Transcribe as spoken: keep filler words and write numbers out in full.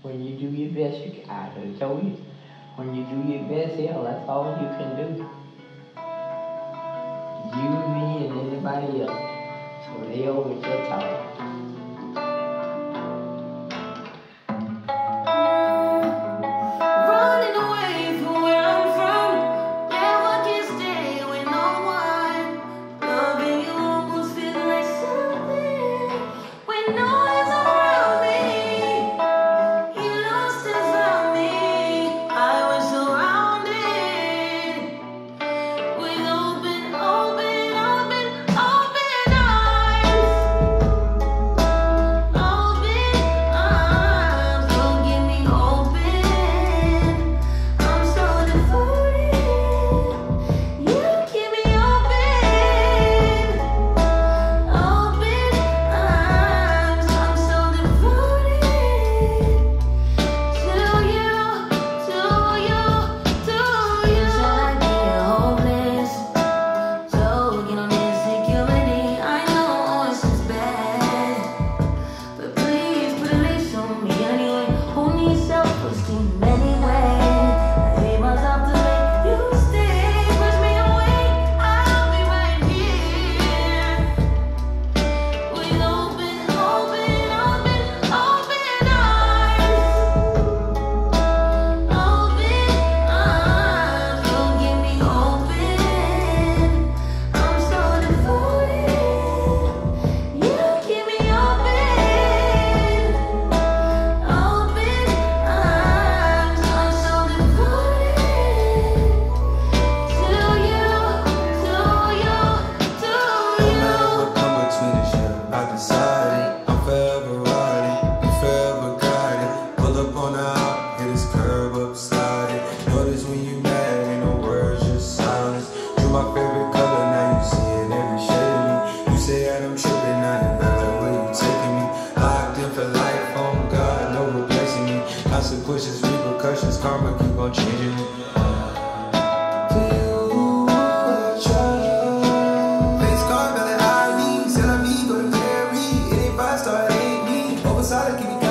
When you do your best, you can, I done told you. When you do your best, hell, that's all you can do. You, me, and anybody else. So they over your time. Consequences, repercussions, karma keep on changing. Face card, valid I D, c'est la vie, go to Mary. It ain't five star, it ain't me. Oversight, keep me